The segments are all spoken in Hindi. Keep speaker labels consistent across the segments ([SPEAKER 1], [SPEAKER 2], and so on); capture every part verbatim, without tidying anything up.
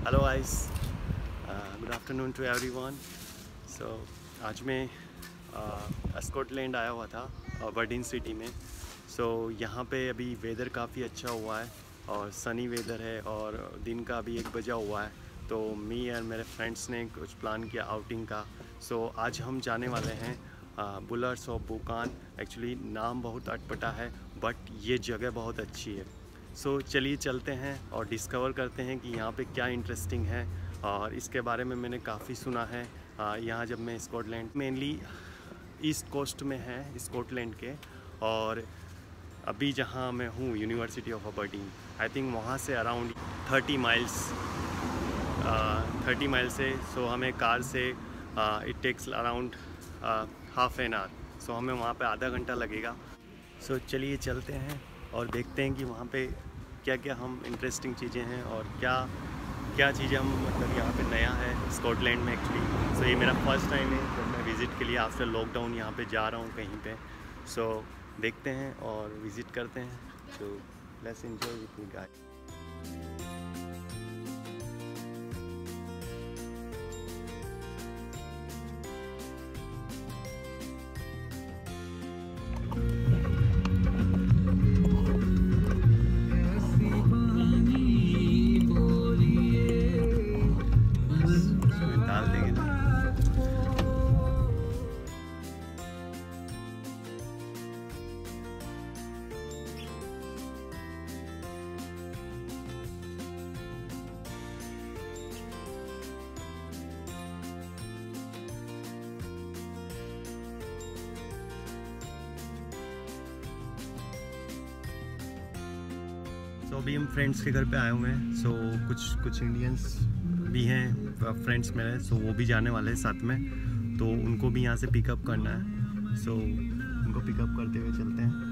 [SPEAKER 1] Hello guys, good afternoon to everyone. So आज मैं स्कॉटलैंड आया हुआ था, अबरडीन सिटी में। सो so, यहाँ पे अभी वेदर काफ़ी अच्छा हुआ है और सनी वेदर है और दिन का अभी एक बजा हुआ है। तो मी और मेरे फ्रेंड्स ने कुछ प्लान किया आउटिंग का। सो so, आज हम जाने वाले हैं बुलर्स ऑफ बुकान। एक्चुअली नाम बहुत अटपटा है बट ये जगह बहुत अच्छी है। सो so, चलिए चलते हैं और डिस्कवर करते हैं कि यहाँ पे क्या इंटरेस्टिंग है। और इसके बारे में मैंने काफ़ी सुना है। यहाँ जब मैं स्कॉटलैंड मेनली ईस्ट कोस्ट में है स्कॉटलैंड के, और अभी जहाँ मैं हूँ university of Aberdeen, I think वहाँ से around thirty miles thirty mile से। सो so, हमें कार से it takes around half an hour. So हमें वहाँ पे आधा घंटा लगेगा। सो so, चलिए चलते हैं और देखते हैं कि वहाँ पे क्या क्या हम इंटरेस्टिंग चीज़ें हैं और क्या क्या चीज़ें हम मतलब यहाँ पे नया है स्कॉटलैंड में एक्चुअली। सो so, ये मेरा फर्स्ट टाइम है जब मैं विज़िट के लिए आफ्टर लॉकडाउन यहाँ पे जा रहा हूँ कहीं पे। सो so, देखते हैं और विज़िट करते हैं। So let's enjoy with me guys. तो अभी हम फ्रेंड्स के घर पे आए हुए हैं। सो so, कुछ कुछ इंडियंस भी हैं फ्रेंड्स मेरे। सो so, वो भी जाने वाले हैं साथ में, तो उनको भी यहाँ से पिकअप करना है। सो so, उनको पिकअप करते हुए चलते हैं।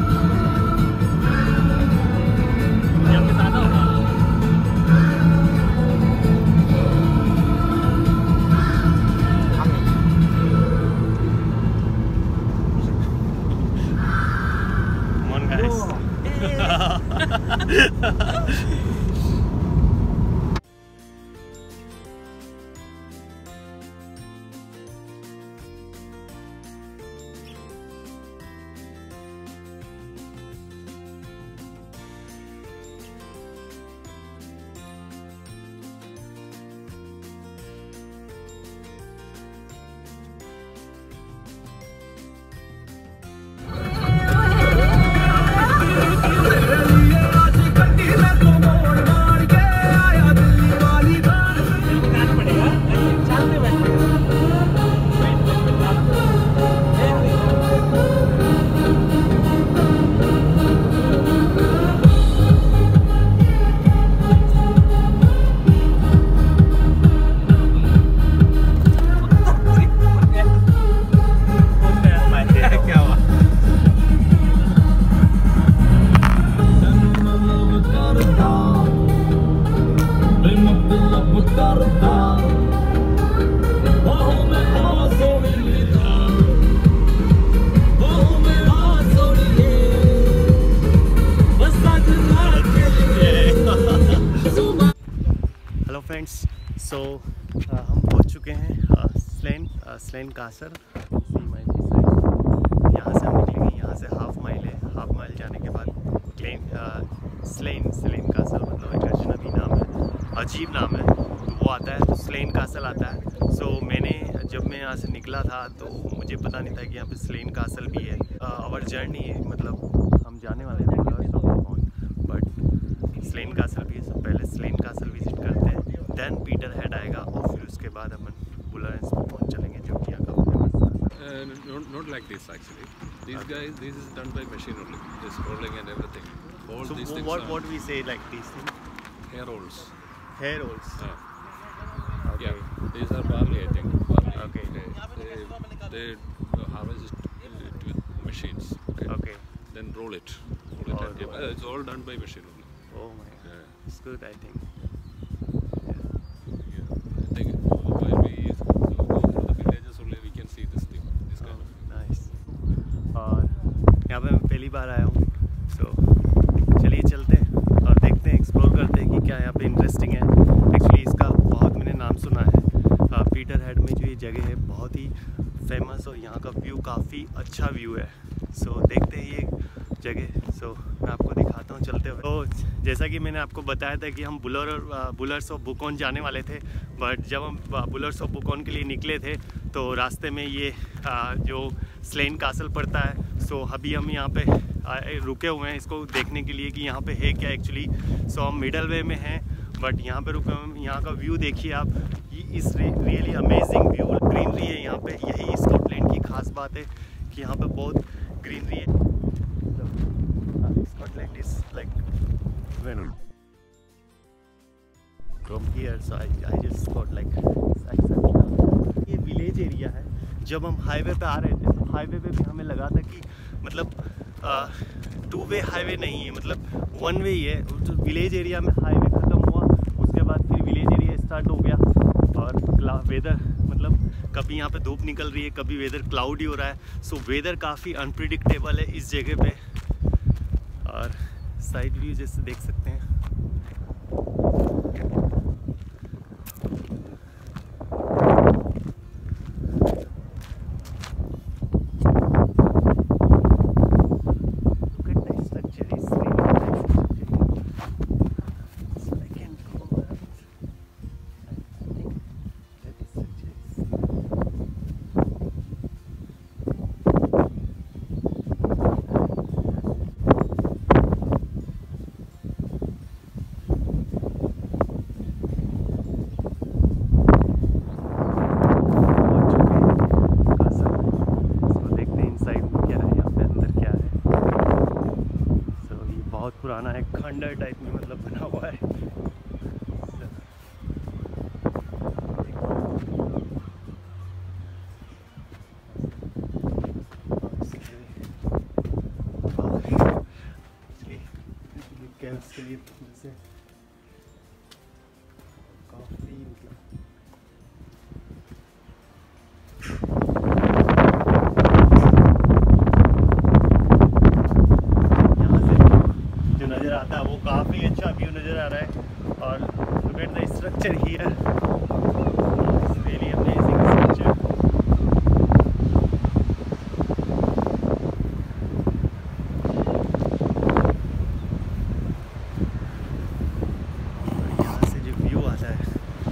[SPEAKER 1] हेलो फ्रेंड्स, सो हम पहुंच चुके हैं स्लेन स्लेन कासल। यहाँ से हम निकलेंगे, यहाँ से हाफ माइल है। हाफ माइल जाने के बाद क्लेन स्लेन स्लेन कासल मतलब एक अजनबी नाम है, अजीब नाम है, तो वो आता है, तो स्लेन कासल आता है। सो so, मैंने जब मैं यहाँ से निकला था तो मुझे पता नहीं था कि यहाँ पे स्लेन कासल भी है। आवर जर्नी मतलब हम जाने वाले हैं बट स्लेन कासल भी है। सब पहले स्लेन कासल विजिट करते हैं, देन पीटर हेड आएगा और फिर उसके बाद अपन बुलर्स पे पहुंच चलेंगे, जो कि यहाँ का
[SPEAKER 2] not, not like this actually. These okay. guys, this is done by machine only. This rolling and everything. All
[SPEAKER 1] so
[SPEAKER 2] these things
[SPEAKER 1] what
[SPEAKER 2] are
[SPEAKER 1] what we say like these things?
[SPEAKER 2] Hair rolls.
[SPEAKER 1] Hair rolls.
[SPEAKER 2] Yeah.
[SPEAKER 1] Okay.
[SPEAKER 2] Yeah. These are barley, I think. Barley.
[SPEAKER 1] Okay.
[SPEAKER 2] They they, they uh, harvest it with machines. Okay.
[SPEAKER 1] Okay.
[SPEAKER 2] Then roll it. Roll it. And, yeah, it's all done by machine only.
[SPEAKER 1] Oh my God.
[SPEAKER 2] Yeah.
[SPEAKER 1] It's good, I think. यहाँ पे मैं पहली बार आया हूँ। सो so, चलिए चलते हैं और देखते हैं, एक्सप्लोर करते हैं कि क्या यहाँ पे इंटरेस्टिंग है। एक्चुअली जगह है, बहुत ही फेमस और यहाँ का व्यू काफ़ी अच्छा व्यू है। सो so, देखते हैं ये जगह। सो so, मैं आपको दिखाता हूँ चलते हुए। तो जैसा कि मैंने आपको बताया था कि हम बुलर और बुलर्स ऑफ बुकॉन जाने वाले थे, बट जब हम बुलर्स ऑफ बुकॉन के लिए निकले थे तो रास्ते में ये जो स्लेन कासल पड़ता है, सो so, अभी हम यहाँ पे रुके हुए हैं इसको देखने के लिए कि यहाँ पे है क्या एक्चुअली। सो so, हम मिडल वे में हैं बट यहाँ पे रुके हुए। यहाँ का व्यू देखिए आप, ये इस रियली अमेजिंग व्यू, ग्रीनरी है यहाँ पे। यही स्कॉटलैंड की खास बात है कि यहाँ पे बहुत ग्रीनरी है। Scotland is like when from here, so I, I just got like ये विलेज एरिया है। जब हम हाईवे पे आ रहे थे तो हाईवे पे भी हमें लगा था कि मतलब टू वे हाईवे नहीं है, मतलब वन वे ही है। तो विलेज एरिया में हाईवे ख़त्म हुआ, उसके बाद फिर विलेज एरिया स्टार्ट हो गया। और वेदर मतलब कभी यहाँ पे धूप निकल रही है, कभी वेदर क्लाउडी हो रहा है। सो वेदर काफ़ी अनप्रिडिक्टेबल है इस जगह पे। और साइड व्यू जैसे देख सकते हैं, पुराना एक खंडर टाइप में मतलब बना हुआ है। कैंप्स के लिए जैसे काफी मतलब नज़र आता है वो काफ़ी अच्छा व्यू नज़र आ रहा है। और look at the structure here, it's really amazing structure. यहाँ से जो व्यू आता है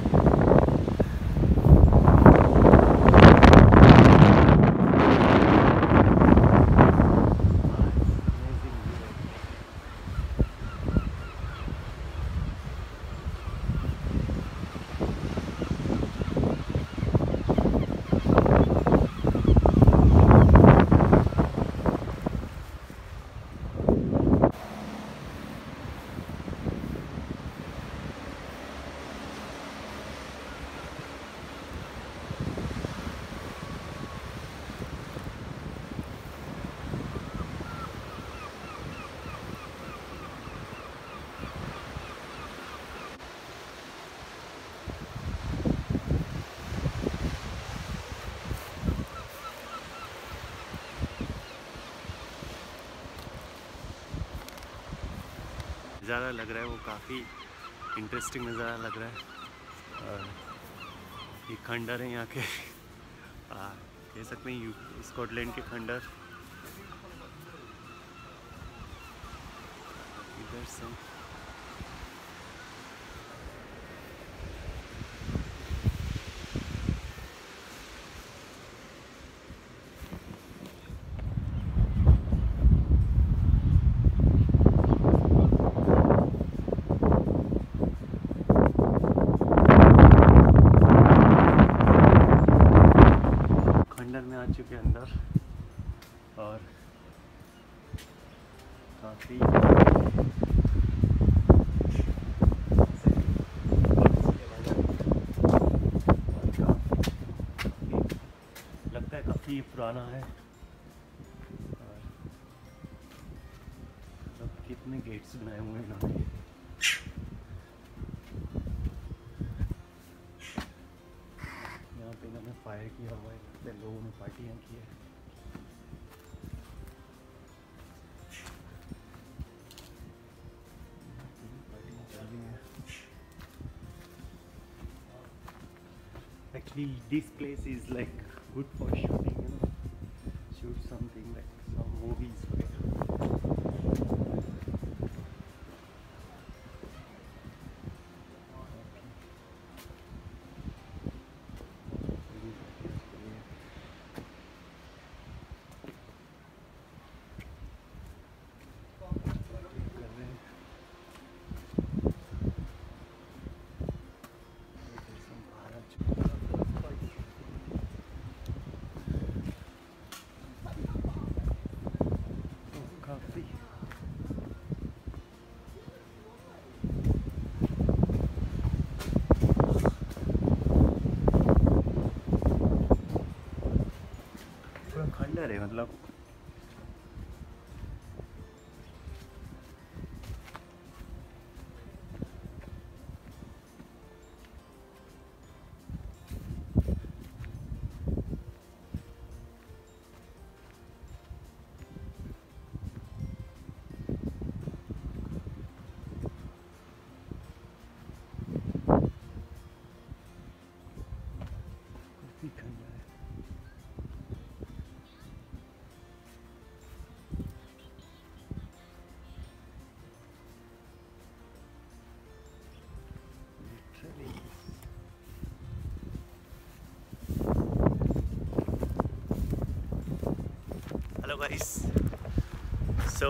[SPEAKER 1] नज़ारा लग रहा है वो काफ़ी इंटरेस्टिंग नज़ारा लग रहा है। और ये खंडर है यहाँ के, आ, कह सकते हैं स्कॉटलैंड के खंडर इधर से। में आ चुके अंदर और काफ़ी लगता है काफ़ी पुराना है। और कितने गेट्स बनाए हुए हैं इन्होंने। यहाँ पे इन्होंने फायर किया हुआ है, लोगों ने पार्टियाँ की है। Actually, this place is like good for shooting, you know, shoot something like some movies. खंडर है मतलब हेलो गाइस, सो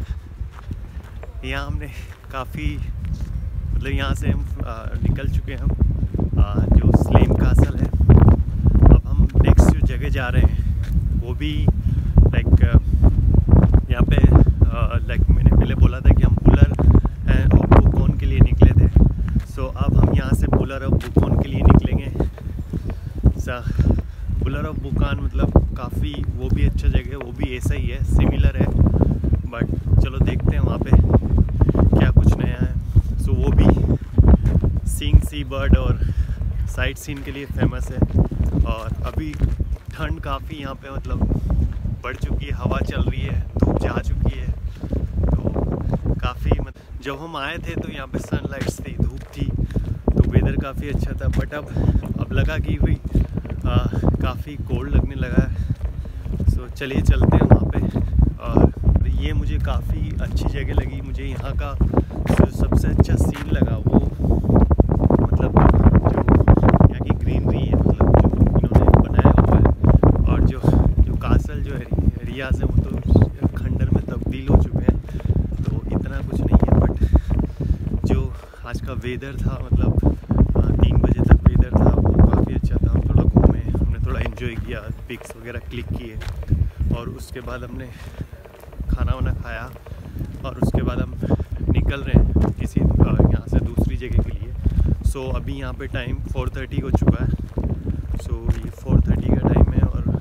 [SPEAKER 1] यहाँ हमने काफ़ी मतलब यहाँ से हम आ, निकल चुके हैं हम आ, जो स्लेम कासल है। अब हम नेक्स्ट जो जगह जा रहे हैं वो भी लाइक यहाँ पे लाइक मैंने पहले बोला था कि हम बुलर और बुकोन के लिए निकले थे। सो अब हम यहाँ से बुलर और बुकोन के लिए निकलेंगे। सा बुलर ऑफ बुकान मतलब काफ़ी वो भी अच्छा जगह है, वो भी ऐसा ही है, सिमिलर है, बट चलो देखते हैं वहाँ पे क्या कुछ नया है। सो वो भी सीइंग सी बर्ड और साइट सीन के लिए फेमस है। और अभी ठंड काफ़ी यहाँ पे मतलब बढ़ चुकी है, हवा चल रही है, धूप जा चुकी है, तो काफ़ी मतलब जब हम आए थे तो यहाँ पे सनलाइट्स थी, धूप थी, तो वेदर काफ़ी अच्छा था। बट अब अब लगा कि भाई काफ़ी कोल्ड लगने लगा है। सो चलिए चलते हैं वहाँ पे। और ये मुझे काफ़ी अच्छी जगह लगी, मुझे यहाँ का जो सबसे अच्छा सीन लगा वो मतलब जो यहाँ की ग्रीनरी है, मतलब जो इन्होंने बनाया हुआ है, और जो जो कासल जो एरियाज है वो तो खंडर में तब्दील हो चुके हैं, तो इतना कुछ नहीं है। बट जो आज का वेदर था मतलब तीन बजे तक वेदर था वो काफ़ी अच्छा था। हम थोड़ा घूमे, हमने थोड़ा एंजॉय किया, पिक्स वगैरह क्लिक किए, और उसके बाद हमने खाना वाना खाया, और उसके बाद हम निकल रहे हैं किसी यहाँ से दूसरी जगह के लिए। सो so, अभी यहाँ पे टाइम फोर थर्टी हो चुका है। सो so, ये फोर थर्टी का टाइम है, और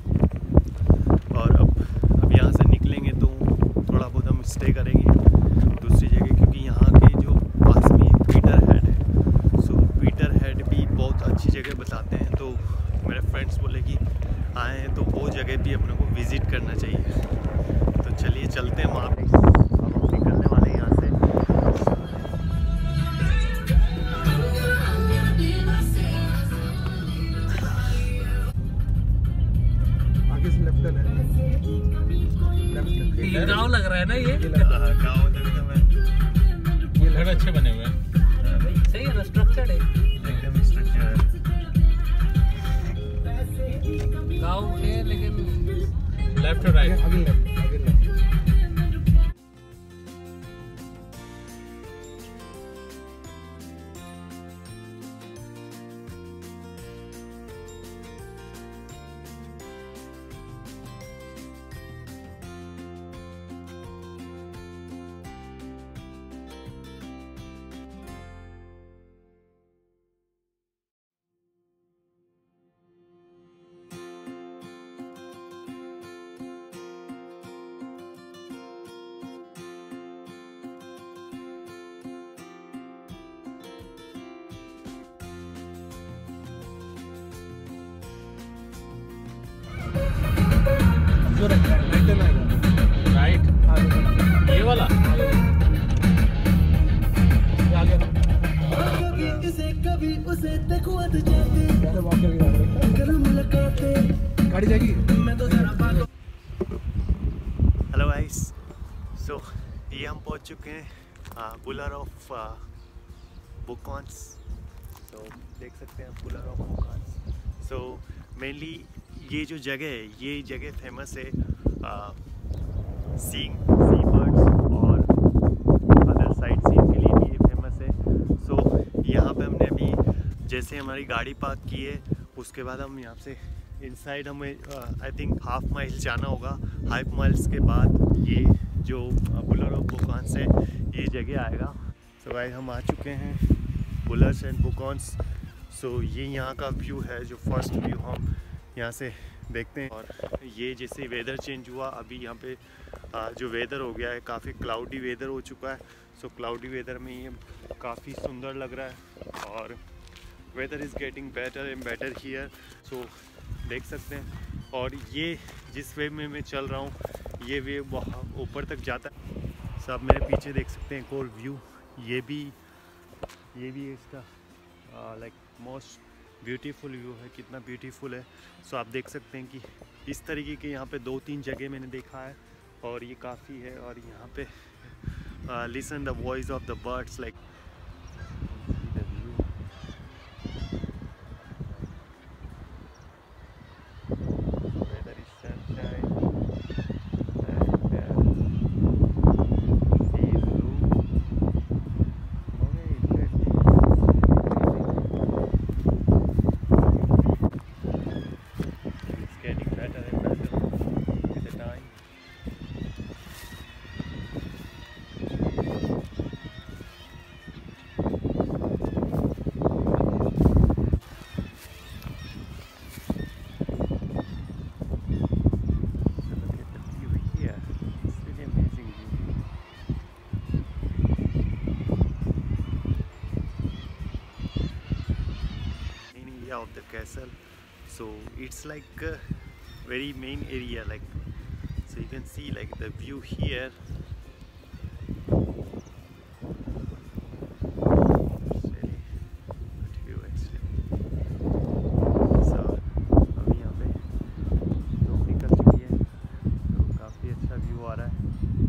[SPEAKER 1] और अब अब यहाँ से निकलेंगे तो थोड़ा बहुत हम स्टे करेंगे दूसरी जगह, क्योंकि यहाँ के जो पास में पीटर हेड है, सो पीटर हेड भी बहुत अच्छी जगह बताते हैं। तो मेरे फ्रेंड्स बोले कि आए हैं तो वो जगह भी अपने को विज़िट करना चाहिए। तो चलिए चलते हैं वहाँ पे। अब हम निकलने वाले हैं यहाँ से।
[SPEAKER 3] आगे से लेफ्ट है, लेफ्ट
[SPEAKER 4] गाँव लग रहा है ना ये?
[SPEAKER 1] गाँव
[SPEAKER 4] ये घर अच्छे बने हुए हैं, सही है ना, स्ट्रक्चर्ड है
[SPEAKER 1] एकदम स्ट्रक्चर है।
[SPEAKER 4] गाँव है लेकिन लेफ्ट और राइट,
[SPEAKER 3] आगे लेफ्ट, आगे लेफ्ट। जो राइट में आएगा,
[SPEAKER 4] राइट
[SPEAKER 3] आगे
[SPEAKER 4] ये वाला
[SPEAKER 3] आगे पहले वॉक करके गाड़ी जाएगी।
[SPEAKER 1] हेलो गाइस, सो ये हम पहुंच चुके हैं बुलर ऑफ बुकॉन्स। सो देख सकते हैं Bullers of Buchan. So mainly ये जो जगह है, ये जगह फेमस है सीइंग सी बर्ड्स और अदर साइड सीइंग के लिए भी ये फेमस है। सो यहाँ पे हमने अभी जैसे हमारी गाड़ी पार्क की है, उसके बाद हम यहाँ से इनसाइड हमें आई थिंक हाफ माइल जाना होगा। हाफ माइल्स के बाद ये जो बुलर ऑफ बुकॉन्स है ये जगह आएगा। सो भाई हम आ चुके हैं बुलर्स एंड बुकॉन्स। सो ये यहाँ का व्यू है, जो फर्स्ट व्यू हम यहाँ से देखते हैं। और ये जैसे वेदर चेंज हुआ, अभी यहाँ पे आ, जो वेदर हो गया है काफ़ी क्लाउडी वेदर हो चुका है। सो क्लाउडी वेदर में ये काफ़ी सुंदर लग रहा है और weather is getting better and better here. So देख सकते हैं। और ये जिस वे में मैं चल रहा हूँ, ये वे वहाँ ऊपर तक जाता है। सब मेरे पीछे देख सकते हैं एक और व्यू, ये भी ये भी इसका लाइक मोस्ट ब्यूटीफुल व्यू है। कितना ब्यूटीफुल है। सो so, आप देख सकते हैं कि इस तरीके के यहाँ पे दो तीन जगह मैंने देखा है और ये काफ़ी है। और यहाँ पे listen the voice of the birds like of the castle. So it's like a very main area, like so you can see like the view here. It's very good view actually. So अभी यहाँ पे धूप निकल चुकी है तो काफ़ी अच्छा व्यू आ रहा है।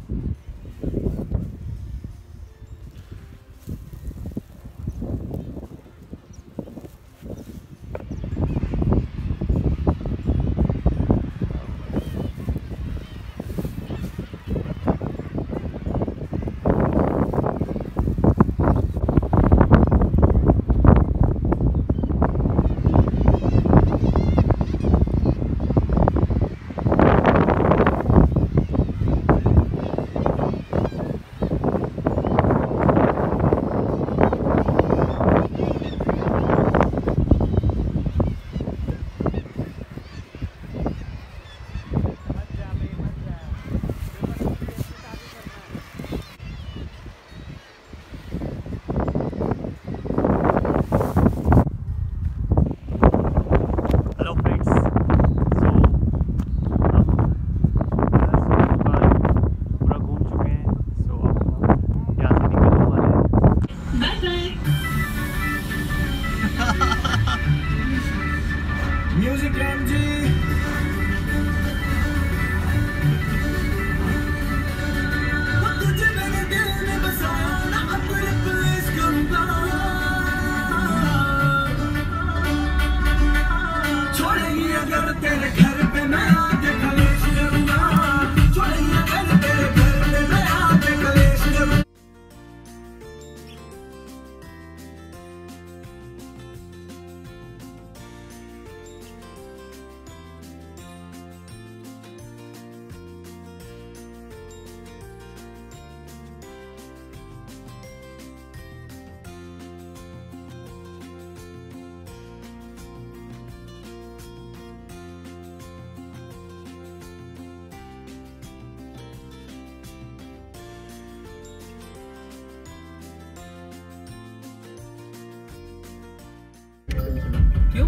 [SPEAKER 4] क्यों?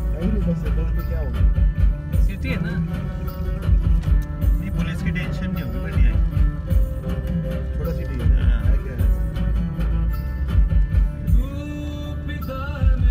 [SPEAKER 3] क्या होगा?
[SPEAKER 4] सिटी है ना।
[SPEAKER 1] नहीं, पुलिस की टेंशन नहीं होगी, बढ़िया है।
[SPEAKER 3] छोटा सिटी है।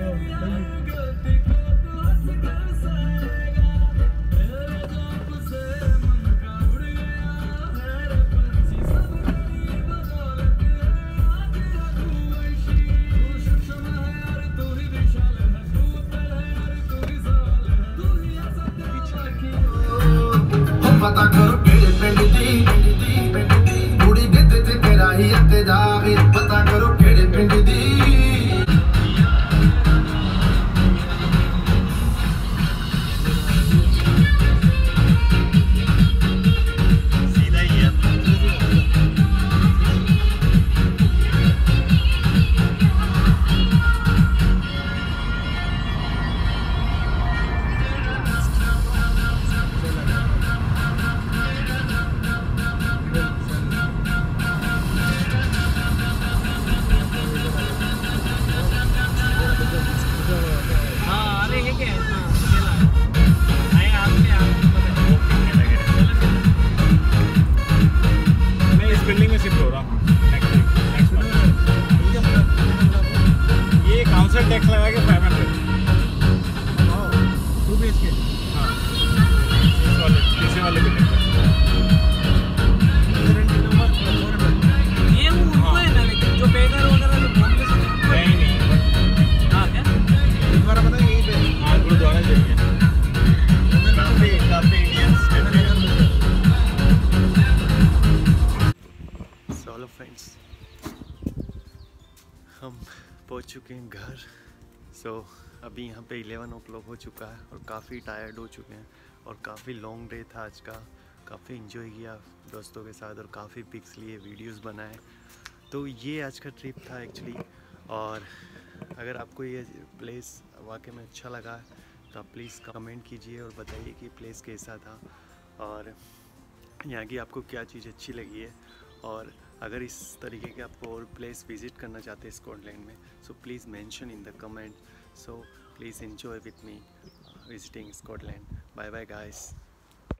[SPEAKER 5] पता करो केड़े पिंड दी कुड़ी गिद्ध ते तेरा ही अते जावे पता करो केड़े पिंड दी
[SPEAKER 1] सीधा ही है।
[SPEAKER 4] हाँ अरे ये क्या है? हाँ, चला। आए आपके आप
[SPEAKER 6] मैं इस बिल्डिंग में शिफ्ट हो रहा हूँ नेक्स्ट वीक नेक्स्ट मंथ। ये काउंसिल टैक्स लगा के five hundred
[SPEAKER 3] two B H K
[SPEAKER 6] हाँ इस वाले तीसरे वाले बिल्डिंग में
[SPEAKER 4] ये वो उनको है ना, लेकिन जो बेघर वगैरह जो बॉम्बे से
[SPEAKER 6] नहीं नहीं
[SPEAKER 4] हाँ क्या?
[SPEAKER 3] गुरुद्वारा पता है यहीं पे
[SPEAKER 6] हाँ गुरुद्वारा जाइए
[SPEAKER 1] काफ़ी काफ़ी इंडियंस हेलो फ्रेंड्स, हम पहुंच चुके हैं घर। सो so, अभी यहाँ पे इलेवन ओ क्लॉक हो चुका है और काफ़ी टायर्ड हो चुके हैं और काफ़ी लॉन्ग डे था आज का। काफ़ी इन्जॉय किया दोस्तों के साथ और काफ़ी पिक्स लिए, वीडियोस बनाए। तो ये आज का ट्रिप था एक्चुअली। और अगर आपको ये प्लेस वाकई में अच्छा लगा तो आप प्लीज़ कमेंट कीजिए और बताइए कि प्लेस कैसा था और यहाँ की आपको क्या चीज़ अच्छी लगी है। और अगर इस तरीके के आपको और प्लेस विज़िट करना चाहते हैं स्कॉटलैंड में, so please mention in the comment. So please enjoy with me visiting Scotland. Bye bye guys.